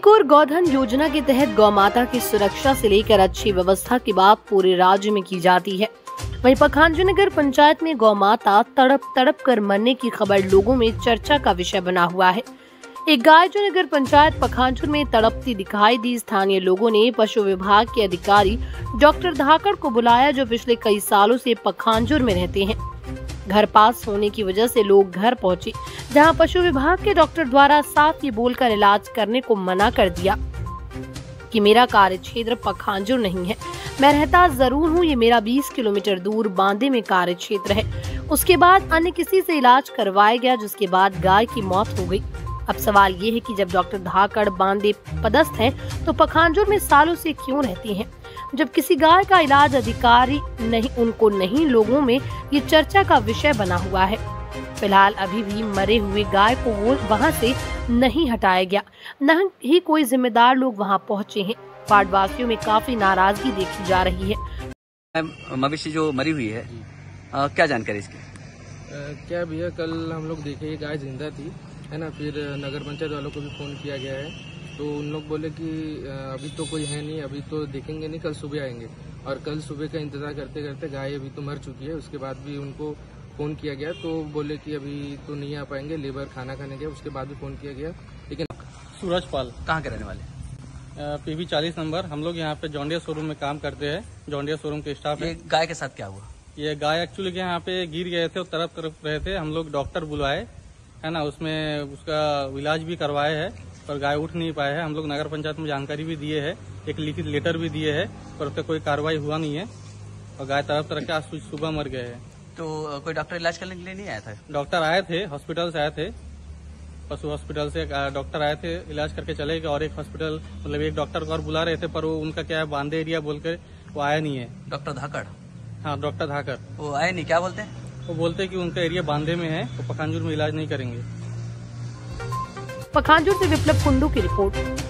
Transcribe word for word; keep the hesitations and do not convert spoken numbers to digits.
एक और गोधन योजना के तहत गौ माता की सुरक्षा से लेकर अच्छी व्यवस्था की बात पूरे राज्य में की जाती है। वहीं पखांजूर नगर पंचायत में गौ माता तड़प तड़प कर मरने की खबर लोगों में चर्चा का विषय बना हुआ है। एक गाय जो नगर पंचायत पखांजूर में तड़पती दिखाई दी, स्थानीय लोगों ने पशु विभाग के अधिकारी डॉक्टर धाकड़ को बुलाया, जो पिछले कई सालों से पखांजूर में रहते हैं। घर पास होने की वजह से लोग घर पहुंचे, जहां पशु विभाग के डॉक्टर द्वारा साफ ये बोलकर इलाज करने को मना कर दिया कि मेरा कार्य क्षेत्र पखांजूर नहीं है, मैं रहता जरूर हूं, ये मेरा बीस किलोमीटर दूर बांदे में कार्य क्षेत्र है। उसके बाद अन्य किसी से इलाज करवाया गया, जिसके बाद गाय की मौत हो गई। अब सवाल ये है कि जब डॉक्टर धाकड़ बांदे पदस्थ हैं, तो पखांजूर में सालों से क्यों रहती हैं? जब किसी गाय का इलाज अधिकारी नहीं उनको नहीं, लोगों में ये चर्चा का विषय बना हुआ है। फिलहाल अभी भी मरे हुए गाय को वो वहाँ से नहीं हटाया गया, न ही कोई जिम्मेदार लोग वहाँ पहुँचे हैं। वार्ड वासियों में काफी नाराजगी देखी जा रही है। मवेशी जो मरी हुई है, आ, क्या जानकारी इसकी? आ, क्या भैया, कल हम लोग देखे ये गाय जिंदा थी, है ना। फिर नगर पंचायत वालों को भी फोन किया गया है, तो उन लोग बोले कि अभी तो कोई है नहीं, अभी तो देखेंगे नहीं, कल सुबह आएंगे। और कल सुबह का इंतजार करते करते गाय अभी तो मर चुकी है। उसके बाद भी उनको फोन किया गया, तो बोले कि अभी तो नहीं आ पाएंगे, लेबर खाना खाने गया। उसके बाद भी फोन किया गया, लेकिन सूरज पाल कहाँ के रहने वाले? पीवी चालीस नंबर। हम लोग यहाँ पे जॉन्डियर शोरूम में काम करते हैं, जॉन्डियर शोरूम के स्टाफ है। गाय के साथ क्या हुआ? ये गाय एक्चुअली यहाँ पे गिर गए थे और तरफ तरफ रहे थे। हम लोग डॉक्टर बुलाए, है ना, उसमें उसका इलाज भी करवाए है, पर गाय उठ नहीं पाए है। हम लोग नगर पंचायत में जानकारी भी दिए है, एक लिखित लेटर भी दिए है, पर उस पर कोई कार्रवाई हुआ नहीं है और गाय तरफ तरफ के आज सुबह मर गए हैं। तो कोई डॉक्टर इलाज करने के लिए नहीं आया था? डॉक्टर आए थे, हॉस्पिटल से आए थे, पशु हॉस्पिटल से डॉक्टर आए थे, इलाज करके चले गए। और एक हॉस्पिटल मतलब एक डॉक्टर को और बुला रहे थे, पर वो उनका क्या है, बांदे एरिया बोलकर वो आया नहीं है। डॉक्टर धाकड़? हाँ, डॉक्टर धाकड़ वो आए नहीं। क्या बोलते हैं? वो बोलते हैं कि उनका एरिया बांदे में है, तो पखांजूर में इलाज नहीं करेंगे। पखांजूर से विप्लव कुंडू की रिपोर्ट।